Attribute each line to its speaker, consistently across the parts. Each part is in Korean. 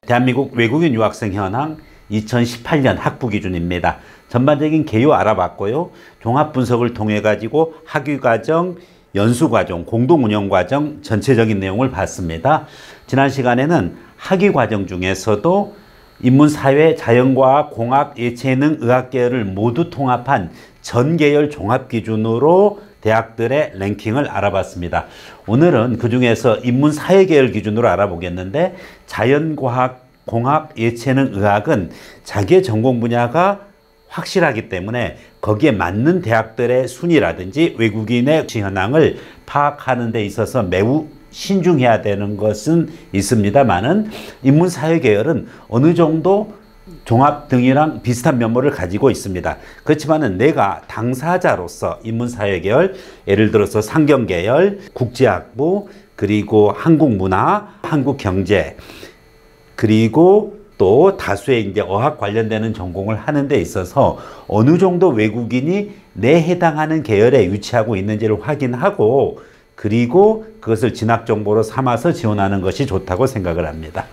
Speaker 1: 대한민국 외국인 유학생 현황 2018년 학부 기준입니다. 전반적인 개요 알아봤고요. 종합 분석을 통해 가지고 학위과정, 연수과정, 공동운영과정 전체적인 내용을 봤습니다. 지난 시간에는 학위과정 중에서도 인문사회, 자연과학, 공학, 예체능, 의학계열을 모두 통합한 전계열 종합기준으로 대학들의 랭킹을 알아봤습니다. 오늘은 그 중에서 인문사회계열 기준으로 알아보겠는데, 자연과학, 공학, 예체능, 의학은 자기의 전공 분야가 확실하기 때문에 거기에 맞는 대학들의 순위라든지 외국인의 현황을 파악하는 데 있어서 매우 신중해야 되는 것은 있습니다만은, 인문사회계열은 어느 정도 종합 등이랑 비슷한 면모를 가지고 있습니다. 그렇지만은 내가 당사자로서 인문사회계열, 예를 들어서 상경계열, 국제학부, 그리고 한국문화, 한국경제, 그리고 또 다수의 이제 어학 관련되는 전공을 하는 데 있어서 어느 정도 외국인이 내 해당하는 계열에 위치하고 있는지를 확인하고, 그리고 그것을 진학정보로 삼아서 지원하는 것이 좋다고 생각을 합니다.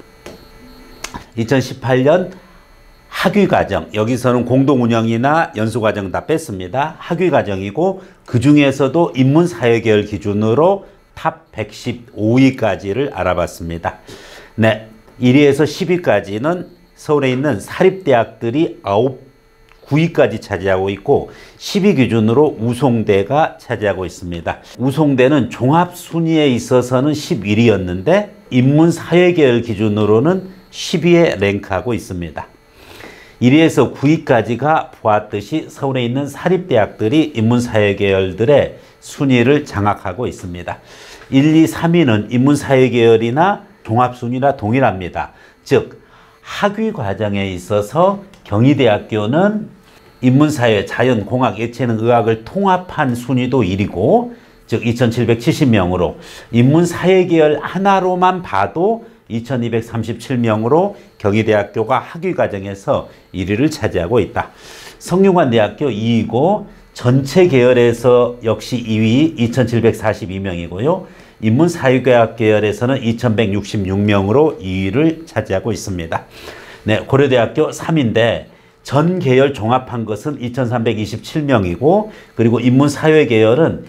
Speaker 1: 2018년 학위과정, 여기서는 공동운영이나 연수과정 다 뺐습니다. 학위과정이고, 그 중에서도 인문사회계열 기준으로 탑 115위까지를 알아봤습니다. 네, 1위에서 10위까지는 서울에 있는 사립대학들이 9위까지 차지하고 있고, 10위 기준으로 우송대가 차지하고 있습니다. 우송대는 종합순위에 있어서는 11위였는데 인문사회계열 기준으로는 10위에 랭크하고 있습니다. 1위에서 9위까지가 보았듯이 서울에 있는 사립대학들이 인문사회계열들의 순위를 장악하고 있습니다. 1, 2, 3위는 인문사회계열이나 종합순위나 동일합니다. 즉, 학위과정에 있어서 경희대학교는 인문사회, 자연, 공학, 예체능, 의학을 통합한 순위도 1위고, 즉 2770명으로 인문사회계열 하나로만 봐도 2237명으로 경희대학교가 학위과정에서 1위를 차지하고 있다. 성균관대학교 2위고, 전체 계열에서 역시 2위 2742명이고요. 인문사회과학 계열에서는 2166명으로 2위를 차지하고 있습니다. 네, 고려대학교 3위인데 전 계열 종합한 것은 2327명이고, 그리고 인문사회 계열은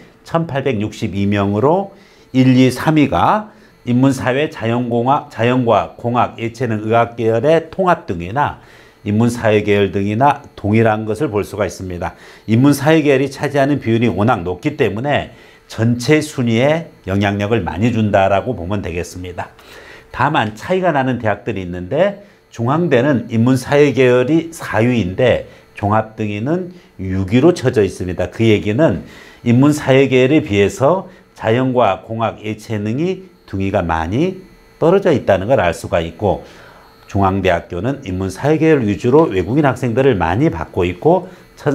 Speaker 1: 1862명으로 1, 2, 3위가 인문사회, 자연공학, 자연과학, 공학, 예체능, 의학 계열의 통합 등이나 인문사회 계열 등이나 동일한 것을 볼 수가 있습니다. 인문사회 계열이 차지하는 비율이 워낙 높기 때문에 전체 순위에 영향력을 많이 준다라고 보면 되겠습니다. 다만 차이가 나는 대학들이 있는데, 중앙대는 인문사회 계열이 4위인데 종합등위는 6위로 쳐져 있습니다. 그 얘기는 인문사회 계열에 비해서 자연과학, 공학, 예체능이 등위가 많이 떨어져 있다는 걸 알 수가 있고, 중앙대학교는 인문사회 계열 위주로 외국인 학생들을 많이 받고 있고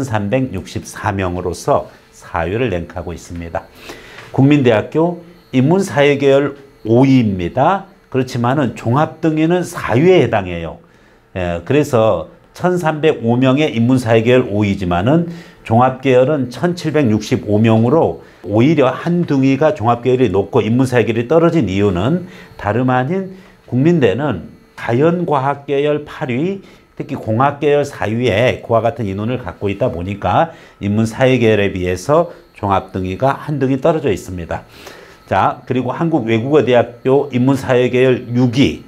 Speaker 1: 1364명으로서 4위를 랭크하고 있습니다. 국민대학교 인문사회 계열 5위입니다. 그렇지만은 종합등위는 4위에 해당해요. 그래서 1305명의 인문사회 계열 5위지만은 종합계열은 1765명으로 오히려 한 등위가 종합계열이 높고 인문사회 계열이 떨어진 이유는 다름 아닌 국민대는 자연과학계열 8위, 특히 공학계열 4위에 그와 같은 인원을 갖고 있다 보니까 인문사회계열에 비해서 종합등위가 한 등위 떨어져 있습니다. 자, 그리고 한국외국어대학교 인문사회계열 6위.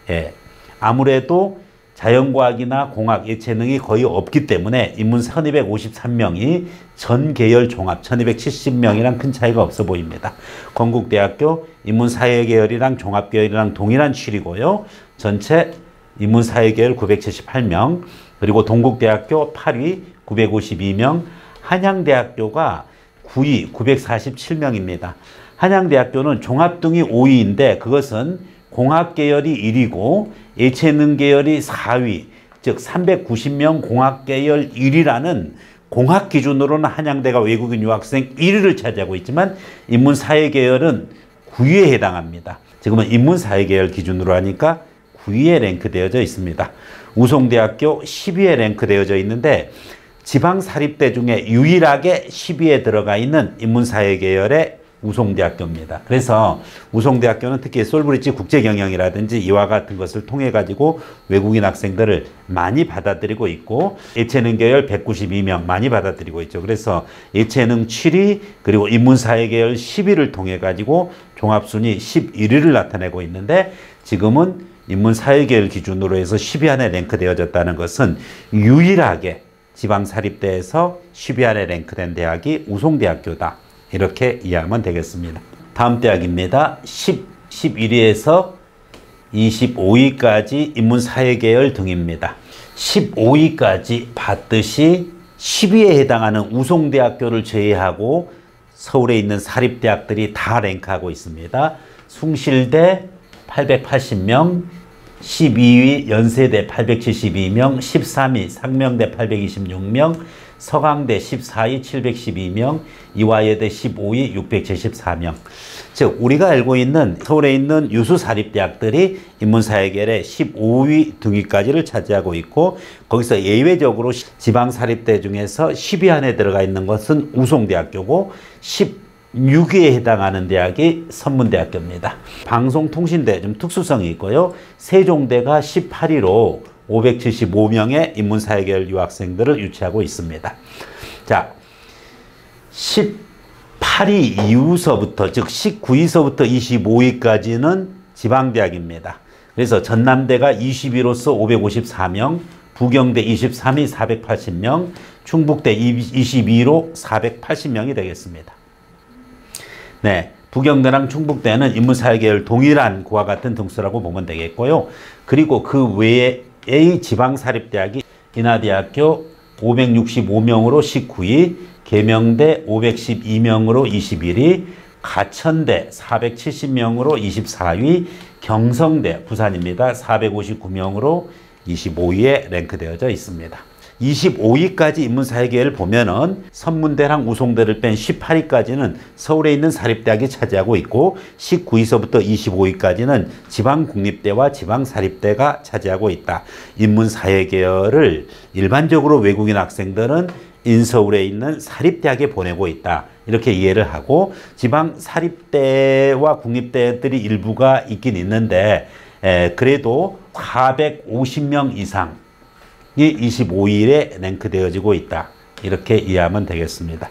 Speaker 1: 아무래도 자연과학이나 공학, 예체능이 거의 없기 때문에 인문 1253명이 전 계열 종합 1270명이랑 큰 차이가 없어 보입니다. 건국대학교 인문사회계열이랑 종합계열이랑 동일한 추이고요. 전체 인문사회계열 978명, 그리고 동국대학교 8위 952명, 한양대학교가 9위 947명입니다. 한양대학교는 종합등위 5위인데 그것은 공학계열이 1위고 예체능 계열이 4위, 즉 390명 공학계열 1위라는 공학 기준으로는 한양대가 외국인 유학생 1위를 차지하고 있지만 인문사회계열은 9위에 해당합니다. 지금은 인문사회계열 기준으로 하니까 9위에 랭크되어져 있습니다. 우송대학교 10위에 랭크되어져 있는데 지방사립대 중에 유일하게 10위에 들어가 있는 인문사회계열의 우송대학교입니다. 그래서 우송대학교는 특히 솔브리지 국제경영이라든지 이와 같은 것을 통해 가지고 외국인 학생들을 많이 받아들이고 있고, 예체능 계열 192명 많이 받아들이고 있죠. 그래서 예체능 7위 그리고 인문사회 계열 10위를 통해 가지고 종합순위 11위를 나타내고 있는데, 지금은 인문사회 계열 기준으로 해서 10위 안에 랭크되어졌다는 것은 유일하게 지방사립대에서 10위 안에 랭크된 대학이 우송대학교다, 이렇게 이해하면 되겠습니다. 다음 대학입니다. 11위에서 25위까지 인문사회계열 등입니다. 15위까지 봤듯이 10위에 해당하는 우송대학교를 제외하고 서울에 있는 사립대학들이 다 랭크하고 있습니다. 숭실대 880명, 12위 연세대 872명, 13위 상명대 826명, 서강대 14위 712명, 이화여대 15위 674명. 즉 우리가 알고 있는 서울에 있는 유수 사립대학들이 인문사회계열의 15위 등위까지를 차지하고 있고, 거기서 예외적으로 지방사립대 중에서 10위 안에 들어가 있는 것은 우송대학교고, 16위에 해당하는 대학이 선문대학교입니다. 방송통신대 좀 특수성이 있고요. 세종대가 18위로 575명의 인문사회계열 유학생들을 유치하고 있습니다. 자, 18위 이후서부터, 즉 19위서부터 25위까지는 지방대학입니다. 그래서 전남대가 20위로서 554명, 부경대 23위 480명, 충북대 22위로 480명이 되겠습니다. 네, 부경대랑 충북대는 인문사회계열 동일한 그와 같은 등수라고 보면 되겠고요. 그리고 그 외의 지방사립대학이 인하대학교 565명으로 19위, 계명대 512명으로 21위, 가천대 470명으로 24위, 경성대 부산입니다. 459명으로 25위에 랭크되어져 있습니다. 25위까지 인문사회계열을 보면은 선문대랑 우송대를 뺀 18위까지는 서울에 있는 사립대학이 차지하고 있고, 19위서부터 25위까지는 지방국립대와 지방사립대가 차지하고 있다. 인문사회계열을 일반적으로 외국인 학생들은 인서울에 있는 사립대학에 보내고 있다, 이렇게 이해를 하고, 지방사립대와 국립대들이 일부가 있긴 있는데 그래도 450명 이상 이 25위에 랭크되어지고 있다, 이렇게 이해하면 되겠습니다.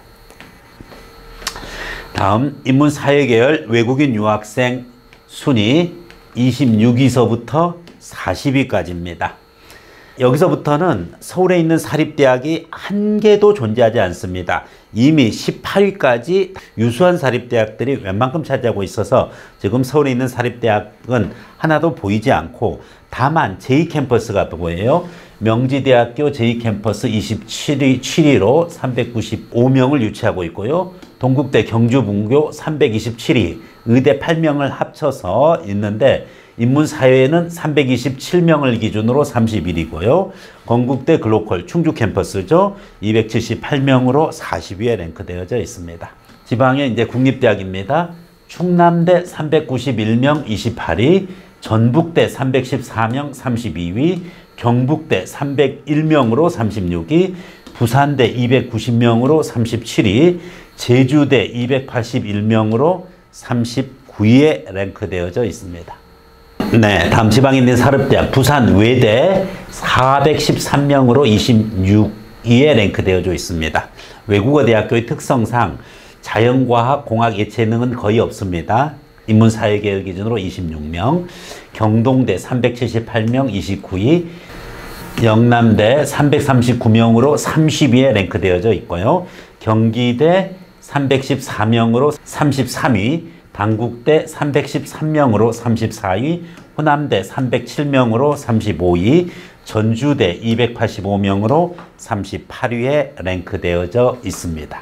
Speaker 1: 다음 인문사회계열 외국인 유학생 순위 26위서부터 40위까지입니다. 여기서부터는 서울에 있는 사립대학이 한 개도 존재하지 않습니다. 이미 18위까지 유수한 사립대학들이 웬만큼 차지하고 있어서 지금 서울에 있는 사립대학은 하나도 보이지 않고, 다만 제2캠퍼스가 보여요. 명지대학교 제2캠퍼스 7위로 395명을 유치하고 있고요. 동국대 경주분교 327위, 의대 8명을 합쳐서 있는데, 인문사회는 327명을 기준으로 31위고요. 건국대 글로컬 충주 캠퍼스죠. 278명으로 40위에 랭크되어져 있습니다. 지방의 이제 국립대학입니다. 충남대 391명 28위, 전북대 314명 32위, 경북대 301명으로 36위, 부산대 290명으로 37위, 제주대 281명으로 39위에 랭크되어져 있습니다. 네, 다음 지방에 있는 사립대학 부산 외대 413명으로 26위에 랭크되어져 있습니다. 외국어대학교의 특성상 자연과학, 공학, 예체능은 거의 없습니다. 인문사회계열 기준으로 26명, 경동대 378명 29위, 영남대 339명으로 30위에 랭크되어져 있고요. 경기대 314명으로 33위, 단국대 313명으로 34위, 호남대 307명으로 35위, 전주대 285명으로 38위에 랭크되어져 있습니다.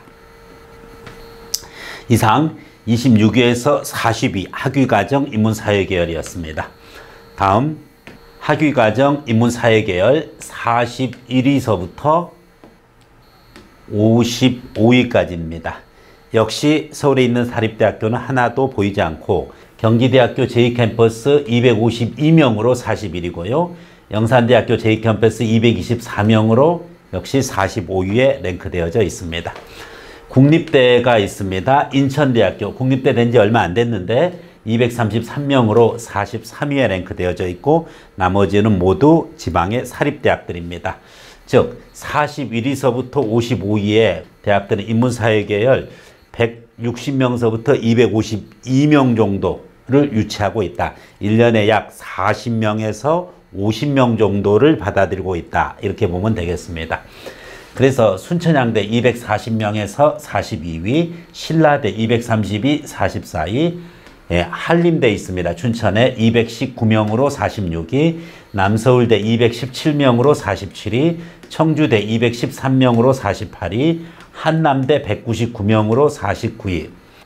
Speaker 1: 이상 26위에서 40위 학위과정 인문사회계열이었습니다. 다음 학위과정 인문사회계열 41위서부터 55위까지입니다. 역시 서울에 있는 사립대학교는 하나도 보이지 않고, 경기대학교 제2캠퍼스 252명으로 41위고요. 영산대학교 제2캠퍼스 224명으로 역시 45위에 랭크되어져 있습니다. 국립대가 있습니다. 인천대학교 국립대 된 지 얼마 안 됐는데 233명으로 43위에 랭크되어져 있고 나머지는 모두 지방의 사립대학들입니다. 즉 41위서부터 55위의 대학들은 인문사회계열 160명서부터 252명 정도를 유치하고 있다. 1년에 약 40명에서 50명 정도를 받아들이고 있다. 이렇게 보면 되겠습니다. 그래서 순천향대 240명에서 42위, 신라대 232, 44위, 한림대 있습니다. 춘천에 219명으로 46위, 남서울대 217명으로 47위, 청주대 213명으로 48위, 한남대 199명으로 49위,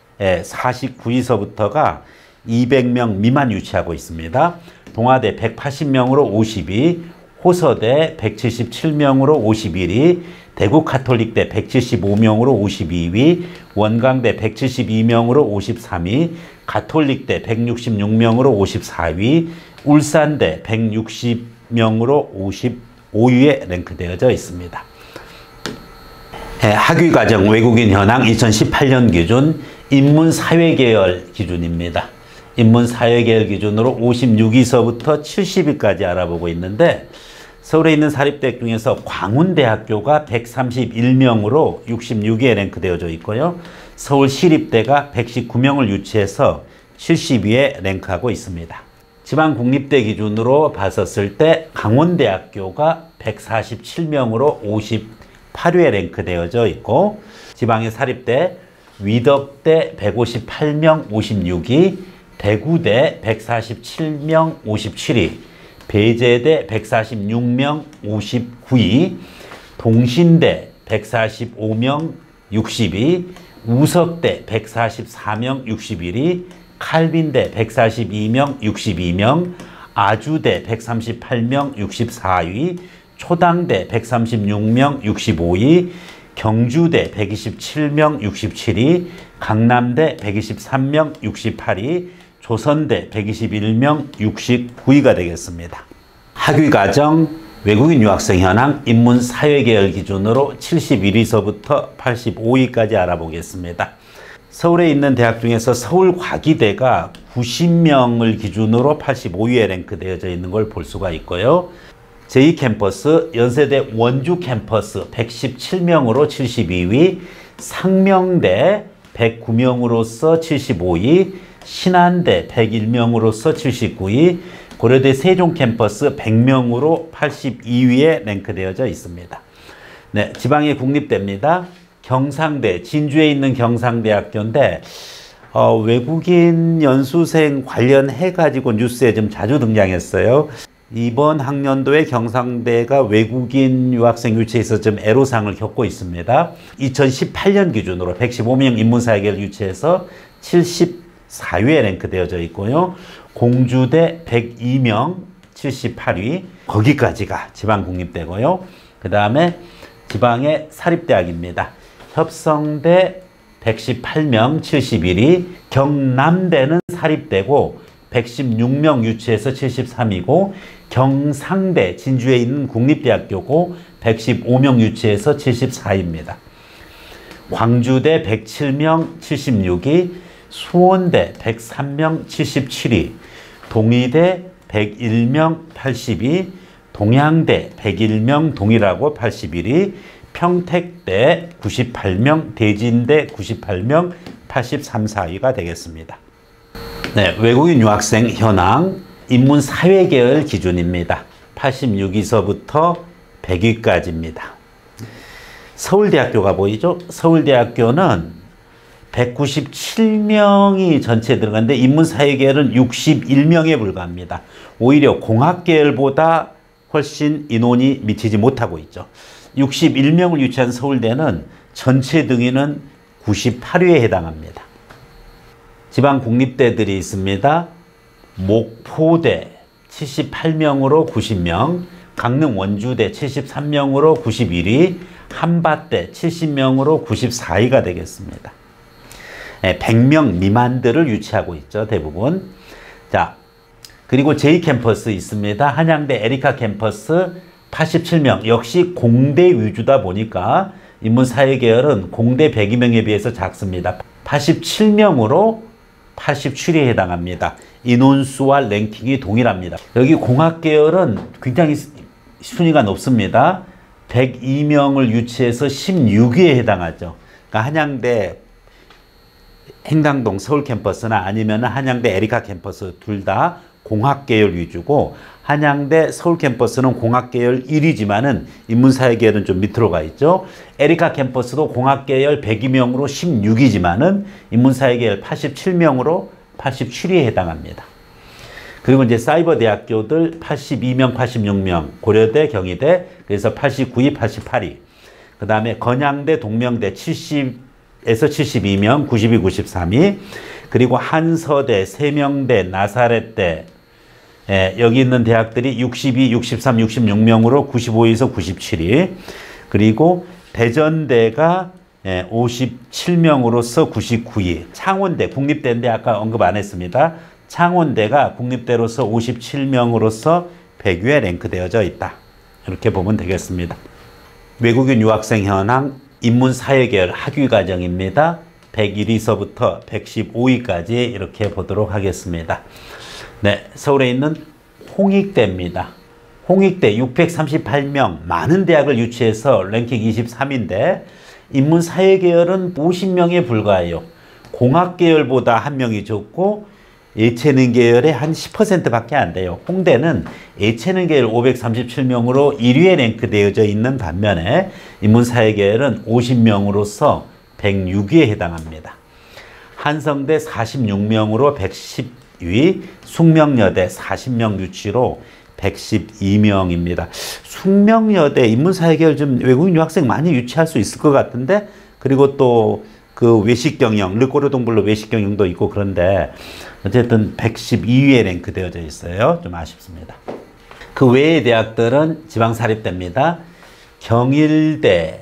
Speaker 1: 49위서부터가 200명 미만 유치하고 있습니다. 동아대 180명으로 50위, 호서대 177명으로 51위, 대구 카톨릭대 175명으로 52위, 원광대 172명으로 53위, 가톨릭대 166명으로 54위, 울산대 160명으로 55위에 랭크되어져 있습니다. 학위과정 외국인 현황 2018년 기준 인문사회계열 기준입니다. 인문사회계열 기준으로 56위서부터 70위까지 알아보고 있는데 서울에 있는 사립대학 중에서 광운대학교가 131명으로 66위에 랭크되어져 있고요. 서울시립대가 119명을 유치해서 70위에 랭크하고 있습니다. 지방국립대 기준으로 봤었을 때 강원대학교가 147명으로 58위에 랭크되어져 있고 지방의 사립대 위덕대 158명 56위, 대구대 147명 57위, 배재대 146명 59위, 동신대 145명 60위, 우석대 144명 61위, 칼빈대 142명 62명, 아주대 138명 64위, 초당대 136명 65위, 경주대 127명 67위, 강남대 123명 68위, 조선대 121명 69위가 되겠습니다. 학위과정 외국인 유학생 현황 인문사회계열 기준으로 71위서부터 85위까지 알아보겠습니다. 서울에 있는 대학 중에서 서울과기대가 90명을 기준으로 85위에 랭크되어져 있는 걸 볼 수가 있고요. 제2캠퍼스 연세대 원주 캠퍼스 117명으로 72위, 상명대 109명으로서 75위, 신한대 101명으로서 79위, 고려대 세종 캠퍼스 100명으로 82위에 랭크되어져 있습니다. 네, 지방의 국립대입니다. 경상대, 진주에 있는 경상대학교인데 외국인 연수생 관련해 가지고 뉴스에 좀 자주 등장했어요. 이번 학년도에 경상대가 외국인 유학생 유치해서 좀 애로사항을 겪고 있습니다. 2018년 기준으로 115명 인문사회계를 유치해서 74위에 랭크되어져 있고요. 공주대 102명 78위, 거기까지가 지방국립대고요. 그 다음에 지방의 사립대학입니다. 협성대 118명 71위, 경남대는 사립대고 116명 유치해서 73위고, 경상대 진주에 있는 국립대학교고 115명 유치해서 74위입니다. 광주대 107명 76위, 수원대 103명 77위, 동의대 101명 80위, 동양대 101명 동일하고 81위, 평택대 98명, 대진대 98명 83, 4위가 되겠습니다. 네, 외국인 유학생 현황 인문사회계열 기준입니다. 86위서부터 100위까지입니다. 서울대학교가 보이죠? 서울대학교는 197명이 전체에 들어갔는데 인문사회계열은 61명에 불과합니다. 오히려 공학계열보다 훨씬 인원이 미치지 못하고 있죠. 61명을 유치한 서울대는 전체 등위는 98위에 해당합니다. 지방 국립대들이 있습니다. 목포대 78명으로 90명, 강릉 원주대 73명으로 91위, 한밭대 70명으로 94위가 되겠습니다. 100명 미만들을 유치하고 있죠, 대부분. 자, 그리고 제2캠퍼스 있습니다. 한양대 에리카 캠퍼스 87명, 역시 공대 위주다 보니까 인문사회계열은 공대 102명에 비해서 작습니다. 87명으로 87위에 해당합니다. 인원수와 랭킹이 동일합니다. 여기 공학계열은 굉장히 순위가 높습니다. 102명을 유치해서 16위에 해당하죠. 그러니까 한양대 행당동 서울 캠퍼스나 아니면 한양대 에리카 캠퍼스 둘 다 공학계열 위주고, 한양대 서울 캠퍼스는 공학계열 1위지만은 인문사회계열은 좀 밑으로 가 있죠. 에리카 캠퍼스도 공학계열 102명으로 16위지만은 인문사회계열 87명으로 87위에 해당합니다. 그리고 이제 사이버 대학교들 82명, 86명, 고려대, 경희대, 그래서 89위, 88위. 그 다음에 건양대, 동명대 70에서 72명, 92, 93위. 그리고 한서대, 세명대, 나사렛대, 여기 있는 대학들이 62, 63, 66명으로 95위에서 97위. 그리고 대전대가 57명으로서 99위. 창원대, 국립대인데 아까 언급 안 했습니다. 창원대가 국립대로서 57명으로서 100위에 랭크되어져 있다. 이렇게 보면 되겠습니다. 외국인 유학생 현황 인문사회계열 학위과정입니다. 101위서부터 115위까지 이렇게 보도록 하겠습니다. 네, 서울에 있는 홍익대입니다. 홍익대 638명, 많은 대학을 유치해서 랭킹 23인데 인문사회계열은 50명에 불과해요. 공학계열보다 한 명이 적고 예체능 계열의 한 10%밖에 안 돼요. 홍대는 예체능 계열 537명으로 1위에 랭크되어져 있는 반면에 인문사회계열은 50명으로서 106위에 해당합니다. 한성대 46명으로 110위, 숙명여대 40명 유치로 112명입니다. 숙명여대 인문사회계열 좀 외국인 유학생 많이 유치할 수 있을 것 같은데, 그리고 또 그 외식 경영, 르꼬르 동블로 외식 경영도 있고 그런데 어쨌든 112위에 랭크되어져 있어요. 좀 아쉽습니다. 그 외의 대학들은 지방사립대입니다. 경일대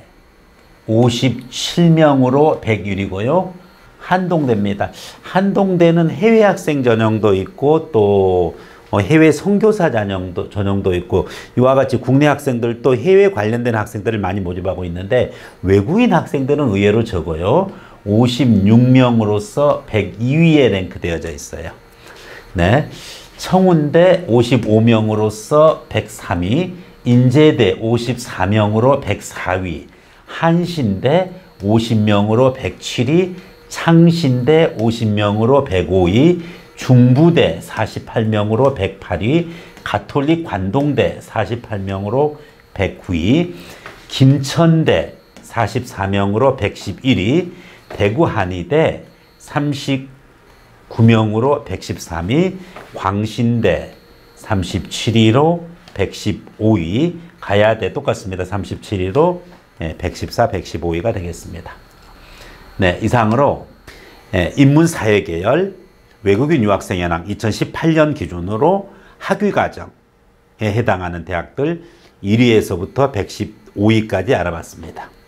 Speaker 1: 57명으로 101위고요. 한동대입니다. 한동대는 해외 학생 전형도 있고 또 해외 선교사 전형도 있고, 이와 같이 국내 학생들도 해외 관련된 학생들을 많이 모집하고 있는데 외국인 학생들은 의외로 적어요. 56명으로서 102위에 랭크되어져 있어요. 네, 청운대 55명으로서 103위, 인제대 54명으로 104위, 한신대 50명으로 107위, 창신대 50명으로 105위, 중부대 48명으로 108위, 가톨릭 관동대 48명으로 109위, 김천대 44명으로 111위, 대구 한의대 39명으로 113위, 광신대 37위로 115위, 가야대 똑같습니다. 37위로 114, 115위가 되겠습니다. 네, 이상으로 인문사회계열 외국인 유학생 현황 2018년 기준으로 학위과정에 해당하는 대학들 1위에서부터 115위까지 알아봤습니다.